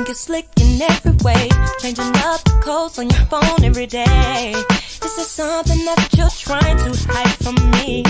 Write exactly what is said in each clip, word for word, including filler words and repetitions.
think it's slick in every way, changing up the codes on your phone every day. Is there something that you're trying to hide from me?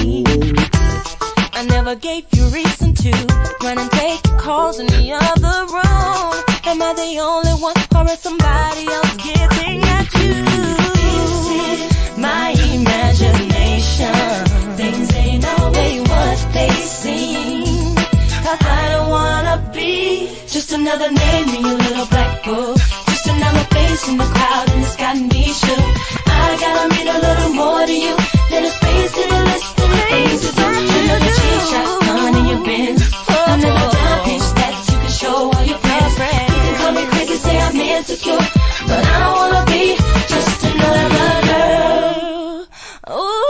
I never gave you reason to run and take calls in the other room. Am I the only one, or is somebody else getting at you? Is it my imagination? Things ain't always what they seem. Cause I don't wanna be just another name in your little black book, just another face in the crowd, and it's got me shook. I gotta mean a little more to you than a space in a list of things to do. Another cheap shotgun in your Benz, another down pitch that you can show all your friends. You can call me crazy, say I'm insecure, but I don't wanna be just another girl. Ooh.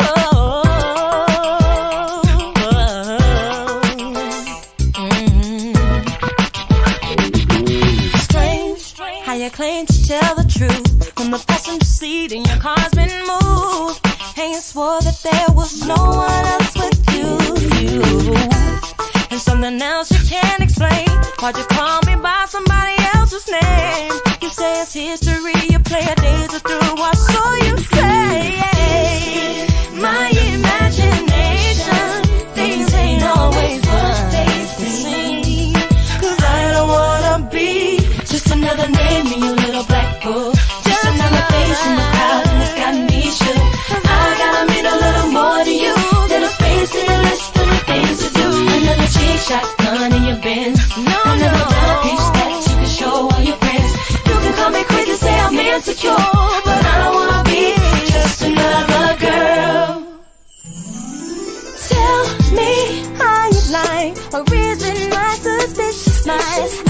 You claim to tell the truth from the passenger seat in your car's been moved, and you swore that there was no one else with you, you. And something else you can't explain. Why'd you call me by somebody else's name? You say it's history, you play a daisy through. I saw you say my imagination. Things ain't always what they seem. Cause I don't wanna be just another name in your little black book, just another face in the crowd, and it's got me shook. I gotta mean a little more to you than a space in a list of the things to do. Another cheap shotgun in your Benz, no, another no. Down pitch that you can show all your friends. You can call me crazy, say I'm insecure, but I don't wanna be just another girl. Tell me, are you lying, or is it my suspicious mind?